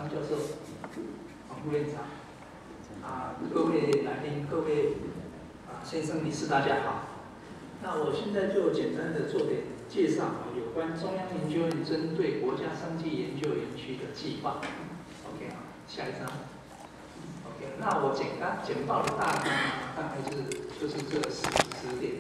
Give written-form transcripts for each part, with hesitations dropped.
张教授、黄副院长，各位来宾、各位先生、女士，大家好。那我现在就简单的做点介绍有关中央研究院针对国家生技研究园区的计划。OK 下一张。OK， 那我简报的大纲大概就是这10点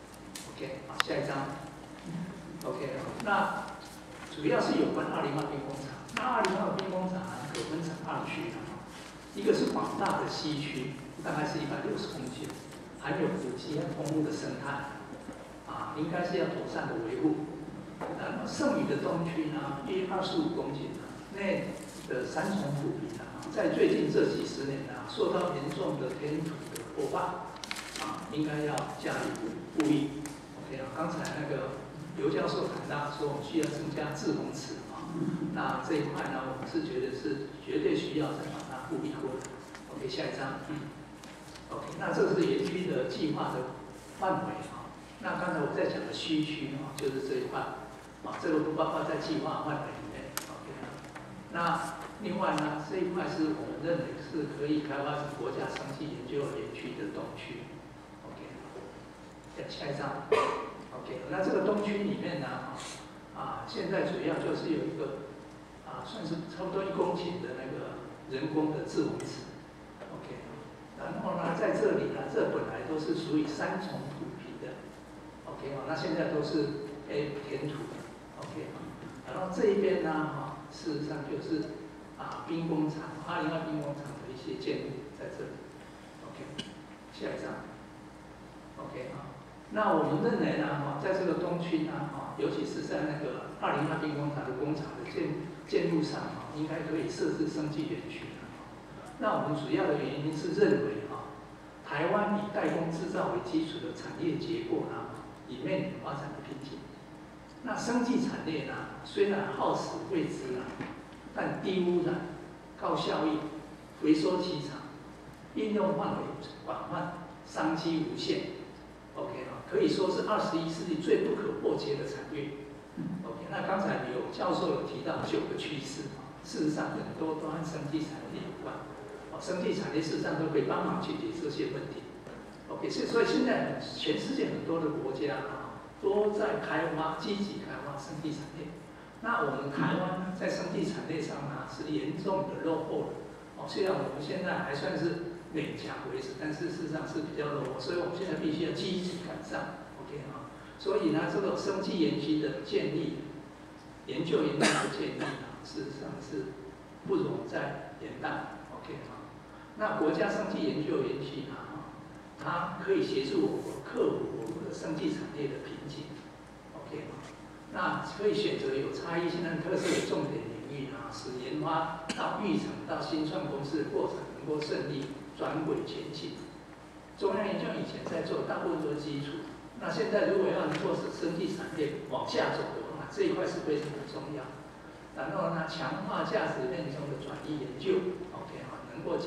OK， 下一张。OK， 那主要是有关202兵工厂。那202兵工厂可分成2区一个是广大的西区，大概是160公顷，含有古迹和丰富的生态，应该是要妥善的维护。那么剩余的东区呢，约25公顷内的3重土地在最近这几十年受到严重的填土的破坏，应该要加以注意。OK 刚才那个刘教授谈到说，我们需要增加滞洪池那这一块呢，我们是觉得是绝对需要再把它补一过的。OK， 下一张。OK， 那这是园区的计划的范围那刚才我在讲的西区就是这一块这个不包括在计划范围里面。OK， 那另外呢，这一块是我们认为是可以开发成国家生技研究园区的东区。OK， 下一张。OK， 那这个东区里面呢，现在主要就是有一个算是差不多1公顷的那个人工的滞洪池。OK， 然后呢，在这里呢，这本来都是属于3重土皮的。OK， 那现在都是填土的。OK， 然后这一边呢，事实上就是兵工厂202兵工厂的一些建筑在这里。OK， 下一张。OK 那我们认为呢，在这个东区呢，尤其是在那个202兵工厂的工厂的建筑上应该可以设置生技园区。那我们主要的原因是认为台湾以代工制造为基础的产业结构已面临发展的瓶颈。那生技产业呢，虽然耗时未知但低污染、高效益、回收期长、应用范围广泛、商机无限。OK 可以说是21世纪最不可或缺的产业。OK， 那刚才刘教授有提到9个趋势，事实上很多都和生技产业有关。生技产业事实上都可以帮忙解决这些问题。OK， 所以现在全世界很多的国家都在积极开发生技产业。那我们台湾在生技产业上是严重的落后的。虽然我们现在还算是勉强维持，但是事实上是比较落后，所以我们现在必须要积极改善。OK 所以呢，这个生技园区的建立、研究的建立事实上是不容再延宕。OK 那国家生技研究园区它可以协助我国克服我们的生技产业的瓶颈。OK 那可以选择有差异性和特色的重点领域使研发到育成到新创公司的过程能够顺利转轨前进。中央研究以前在做大部分都是基础，那现在如果要能做生技产业往下走的话，这一块是非常的重要。然后呢，强化价值链中的转移研究 ，OK 能够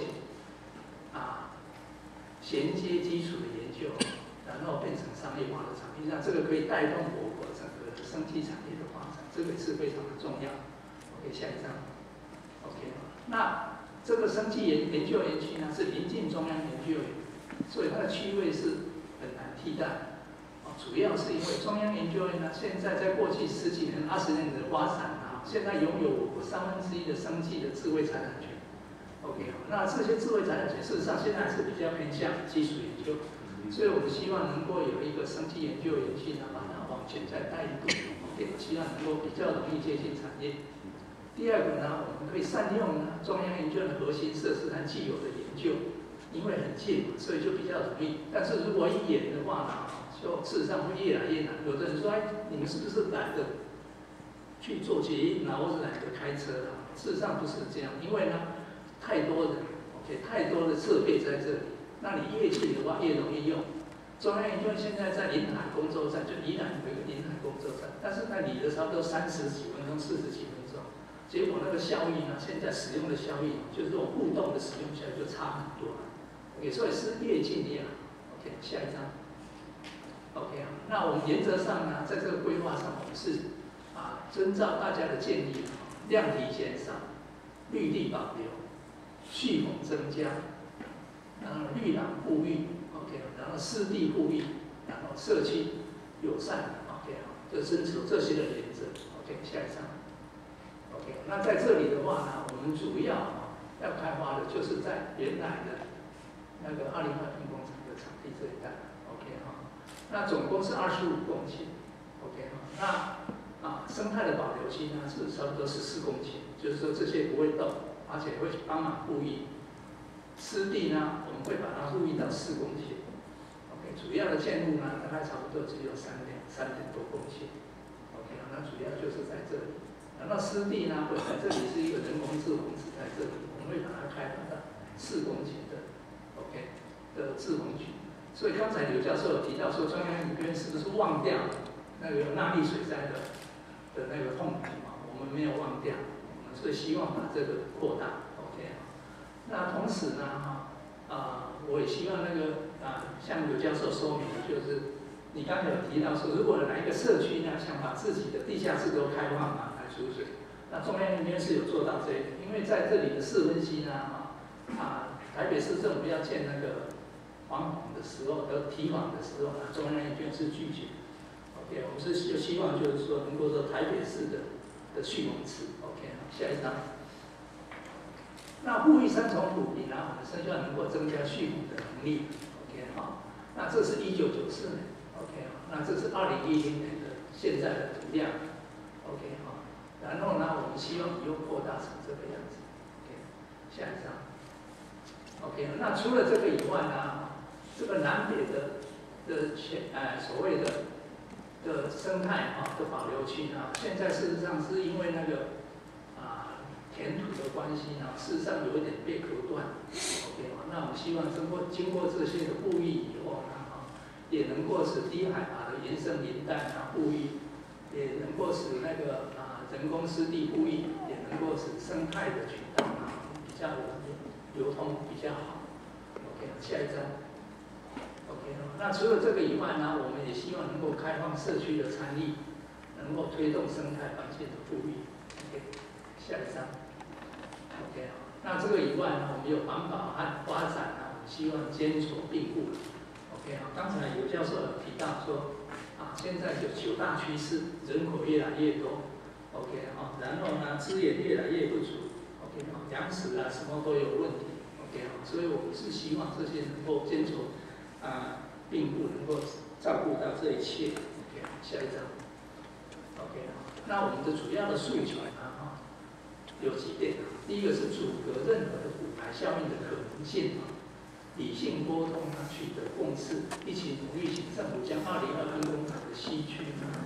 衔接基础的研究，然后变成商业化的产品，那这个可以带动我国整个的生技产业的发展，这个也是非常的重要。OK， 下一张。OK， 那这个生技研究园区呢是临近中央研究院，所以它的区位是很难替代。主要是因为中央研究院呢，现在在过去10几年、20年的发展现在拥有我国1/3的生技的智慧财产权。OK， 那这些智慧财产权事实上现在是比较偏向基础研究，所以我们希望能够有一个生技研究园区把它往前再带一步。OK， 希望能够比较容易接近产业。第二个呢，我们可以善用中央研究的核心设施和既有的研究，因为很近所以就比较容易。但是如果一延的话就事实上会越来越难。有的人说，你们是不是懒得去做捷运或者懒得开车事实上不是这样，因为太多人 ，OK， 太多的设备在这里，那你越近的话越容易用。中央研究院现在在临海工作站，就宜兰有一个临海工作站，但是那离的差不多30几分钟、40几分钟，结果那个效益现在使用的效益就是这种互动的使用效益就差很多了。OK， 所以是越近越好。OK， 下一张。OK， 那我们原则上在这个规划上，我们是遵照大家的建议，量体减少。 绿地保留，蓄洪增加，然后绿廊富裕 ，OK， 然后湿地富裕，然后社区友善 ，OK， 就遵守这些的原则 ，OK， 下一张 ，OK， 那在这里的话呢，我们主要要开发的就是在原来的那个202平工厂的场地这一带 ，OK 哈，那总共是25公顷 ，OK 哈，那生态的保留区呢是差不多14公顷，就是说这些不会动，而且会帮忙复育。湿地呢，我们会把它复育到4公顷 ，OK， 主要的建物呢大概差不多只有3点多公顷 ，OK， 那主要就是在这里。然后湿地呢，本来这里是一个人工志洪池在这里，我们会把它开发到4公顷的 ，OK 的志洪区。所以刚才刘教授有提到说，中央医院是不是忘掉那个有纳利水灾的那个痛苦嘛？我们没有忘掉，我们所以希望把这个扩大 ，OK。那同时呢，我也希望那个像刘教授说明的就是，你刚才有提到说，如果哪一个社区呢想把自己的地下室都开放嘛，来储水，那中央医院是有做到这一点，因为在这里的4分析呢，台北市政府要建那个防洪的时候，提防的时候，中央医院是拒绝。OK， 我们是希望就是说能够做台北市的蓄洪池。OK， 下一张。那富裕3重土地呢，我们是希望能够增加蓄洪的能力。OK 哈，那这是1994年。OK 那这是2010年的现在的土量。OK 哈，然后呢，我们希望以后扩大成这个样子。OK， 下一张。OK， 那除了这个以外呢，这个南北的所谓的生态的保留区呢，现在事实上是因为那个填土的关系呢，事实上有一点被隔断。OK， 那我们希望经过这些的复育以后呢，也能够使低海拔的原生林带复育，也能够使那个人工湿地复育，也能够使生态的渠道比较流通比较好。OK， 下一张。OK， 那除了这个以外呢，我们也希望能够开放社区的参与，能够推动生态环境的复育。OK， 下一张。OK， 那这个以外呢，我们有环保和发展呢，我们希望兼所并顾。OK， 刚才刘教授有提到说，现在有9大趋势，人口越来越多。OK， 然后呢，资源越来越不足。OK， 粮食什么都有问题。OK， 所以我们是希望这些能够兼所并顾，能够照顾到这一切。OK， 下一张。OK， 那我们的主要的诉求呢，有几点。第一个是阻隔任何的骨牌效应的可能性，理性沟通取得共识，一起努力，请政府将202平工厂的西区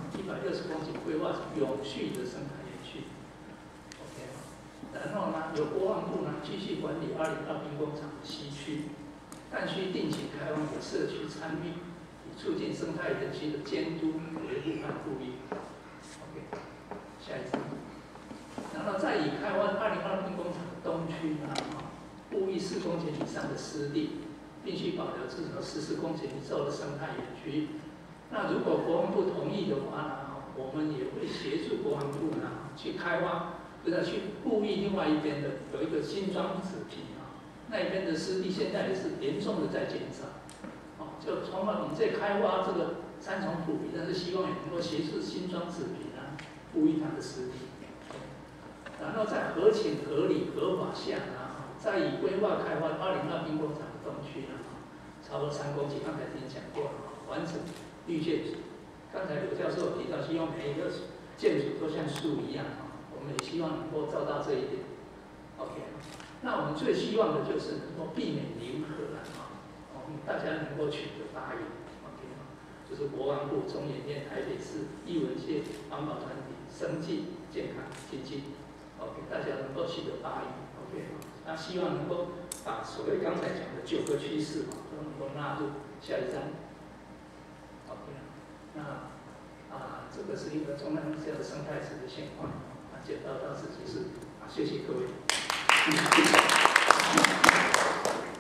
160公顷规划成永续的生态园区。OK， 然后呢，由国防部呢继续管理202平工厂的西区，但需定期开放给社区参与，以促进生态园区的监督、维护和复育。OK， 下一张。然后再以开发202平工厂的东区呢，复育4公顷以上的湿地，必须保留至少14公顷以上的生态园区。那如果国防部同意的话呢，我们也会协助国防部呢去开发，去复育另外一边的有一个新庄子坪那一边的湿地现在也是严重的在减少。就从我们这开发这个3重土地，但是希望也能够协助新庄子坪复育它的湿地。然后在合情、合理、合法下呢，再以规划开发202平工厂的东区呢，超过3公顷，刚才已经讲过了，完成绿建筑。刚才刘教授有提到，希望每一个建筑都像树一样，我们也希望能够做到这一点。OK， 那我们最希望的就是能够避免零和大家能够取得答应。OK， 就是国防部、中研院、台北市、艺文界、环保团体、生计、健康、经济。OK， 大家能够取得答应。OK， 那希望能够把所谓刚才讲的9个趋势都能够纳入。下一章。OK， 那这个是一个中南这样的生态池的现况。简报到此结束。谢谢各位。